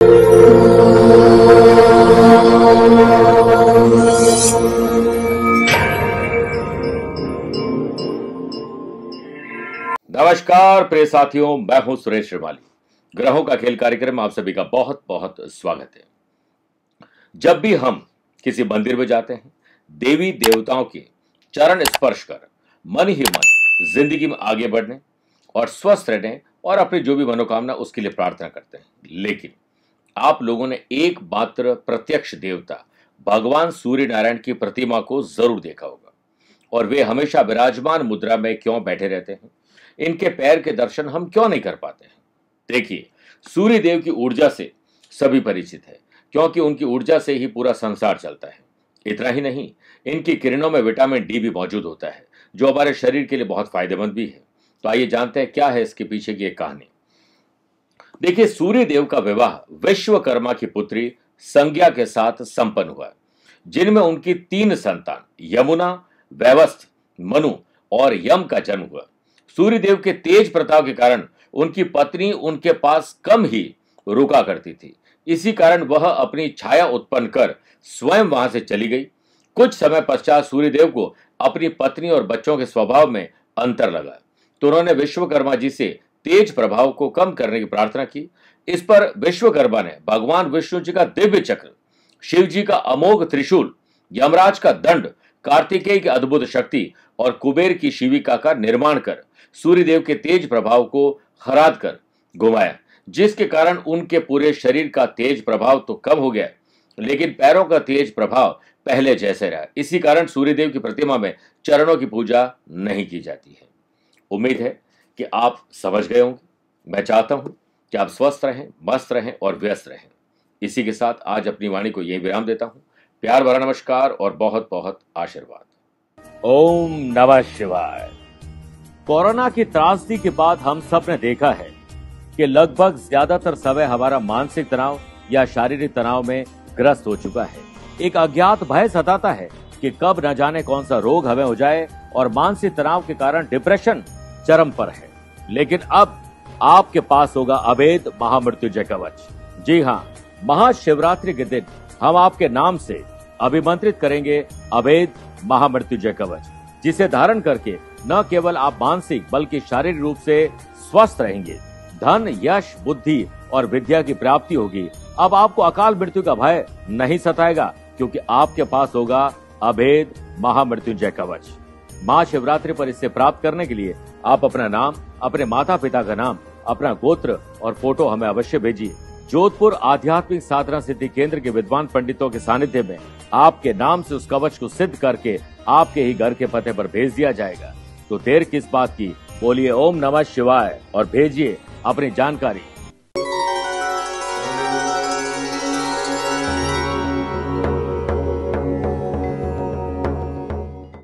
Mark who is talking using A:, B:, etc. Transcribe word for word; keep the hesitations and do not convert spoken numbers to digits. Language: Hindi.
A: नमस्कार प्रिय साथियों, मैं हूं सुरेश श्रीमाली। ग्रहों का खेल कार्यक्रम में आप सभी का बहुत बहुत स्वागत है। जब भी हम किसी मंदिर में जाते हैं, देवी देवताओं के चरण स्पर्श कर मन ही मन जिंदगी में आगे बढ़ने और स्वस्थ रहने और अपनी जो भी मनोकामना उसके लिए प्रार्थना करते हैं। लेकिन आप लोगों ने एक मात्र प्रत्यक्ष देवता भगवान सूर्य नारायण की प्रतिमा को जरूर देखा होगा, और वे हमेशा विराजमान मुद्रा में क्यों बैठे रहते हैं, इनके पैर के दर्शन हम क्यों नहीं कर पाते हैं। देखिए, सूर्य देव की ऊर्जा से सभी परिचित है, क्योंकि उनकी ऊर्जा से ही पूरा संसार चलता है। इतना ही नहीं, इनकी किरणों में विटामिन डी भी मौजूद होता है, जो हमारे शरीर के लिए बहुत फायदेमंद भी है। तो आइए जानते हैं क्या है इसके पीछे की एक कहानी। देखिए, सूर्य देव का विवाह विश्वकर्मा की पुत्री संज्ञा के साथ संपन्न हुआ, जिनमें उनकी तीन संतान यमुना, वैवस्त्र, मनु और यम का जन्म हुआ। सूर्य देव के तेज प्रताप के कारण उनकी पत्नी उनके पास कम ही रुका करती थी। इसी कारण वह अपनी छाया उत्पन्न कर स्वयं वहां से चली गई। कुछ समय पश्चात सूर्य देव को अपनी पत्नी और बच्चों के स्वभाव में अंतर लगा, तो उन्होंने विश्वकर्मा जी से तेज प्रभाव को कम करने की प्रार्थना की। इस पर विश्वकर्मा ने भगवान विष्णु जी का दिव्य चक्र, शिव जी का अमोघ त्रिशूल, यमराज का दंड, कार्तिकेय की अद्भुत शक्ति और कुबेर की शिविका का निर्माण कर सूर्यदेव के तेज प्रभाव को हराद कर घुमाया, जिसके कारण उनके पूरे शरीर का तेज प्रभाव तो कम हो गया, लेकिन पैरों का तेज प्रभाव पहले जैसे रहा। इसी कारण सूर्यदेव की प्रतिमा में चरणों की पूजा नहीं की जाती है। उम्मीद है कि आप समझ गए होंगे। मैं चाहता हूं कि आप स्वस्थ रहें, मस्त रहें और व्यस्त रहें। इसी के साथ आज अपनी वाणी को यही विराम देता हूं। प्यार भरा नमस्कार और बहुत बहुत आशीर्वाद।
B: ओम नमः शिवाय। कोरोना की त्रासदी के बाद हम सब ने देखा है कि लगभग ज्यादातर समय हमारा मानसिक तनाव या शारीरिक तनाव में ग्रस्त हो चुका है। एक अज्ञात भय सताता है कि कब न जाने कौन सा रोग हमें हो जाए, और मानसिक तनाव के कारण डिप्रेशन चरम पर है। लेकिन अब आपके पास होगा अभेद महामृत्युंजय कवच। जी हाँ, महाशिवरात्रि के दिन हम आपके नाम से अभिमंत्रित करेंगे अभेद महामृत्युंजय कवच, जिसे धारण करके न केवल आप मानसिक बल्कि शारीरिक रूप से स्वस्थ रहेंगे। धन, यश, बुद्धि और विद्या की प्राप्ति होगी। अब आपको अकाल मृत्यु का भय नहीं सताएगा, क्योंकि आपके पास होगा अभेद महामृत्युंजय कवच। महाशिवरात्रि पर इसे प्राप्त करने के लिए आप अपना नाम, अपने माता पिता का नाम, अपना गोत्र और फोटो हमें अवश्य भेजिए। जोधपुर आध्यात्मिक साधना सिद्धि केंद्र के विद्वान पंडितों के सानिध्य में आपके नाम से उस कवच को सिद्ध करके आपके ही घर के पते पर भेज दिया जाएगा। तो देर किस बात की, बोलिए ओम नमः शिवाय और भेजिए अपनी जानकारी।